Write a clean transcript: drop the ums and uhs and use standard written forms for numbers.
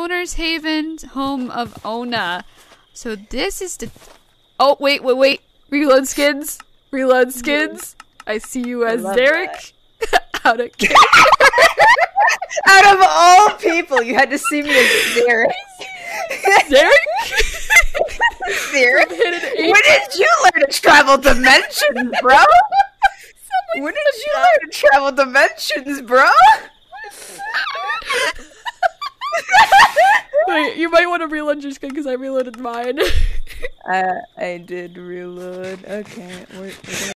Owner's Haven, home of Onna. So this is the... Oh, wait. Reload skins. I see you as Zerik. Out of Out of all people, you had to see me as Zerik. Zerik? Zerik? When did you learn to travel dimensions, bro? When did you learn to travel dimensions, bro? Wait, you might want to reload your skin because I reloaded mine. I did reload. Okay, we're gonna